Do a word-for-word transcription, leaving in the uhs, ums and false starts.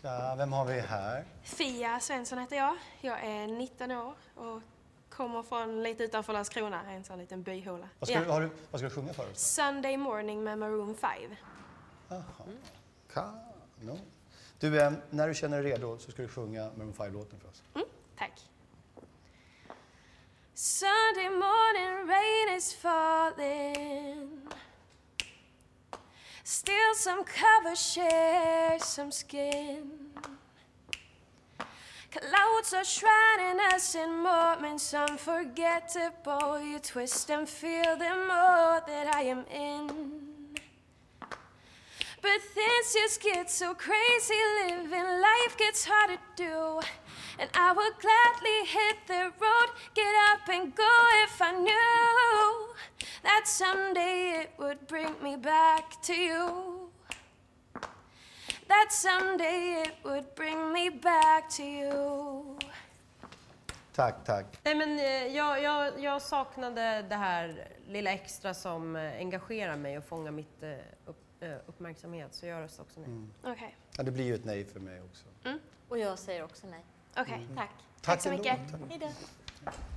Ja, vem har vi här? Fia Svensson heter jag. Jag är nitton år och kommer från lite utanför Landskrona, en sån liten byhåla. Vad ska, Ja. du, har du, vad ska du sjunga för oss? Sunday Morning med Maroon five. Jaha, kanon. Du, eh, när du känner dig redo så ska du sjunga Maroon five-låten för oss. Mm, tack. Sunday morning rain is falling. Still some cover share some skin. Clouds are shrouding us in moments unforgettable. You twist and feel the more that I am in. But things just get so crazy living. Life gets hard to do. And I would gladly hit the road, get up and go if I knew that someday it would bring me back to you. That someday it would bring me back to you. Tack, tack. Nej, men eh, jag, jag, jag saknade det här lilla extra som eh, engagerar mig och fångar mitt eh, upp, eh, uppmärksamhet. Så jag röstar också nej. Mm. Okej. Okay. Ja, det blir ju ett nej för mig också. Mm. Och jag säger också nej. Okej. Okay. Mm. Tack. Tack, Tack så ändå. mycket. Tack. Hej då.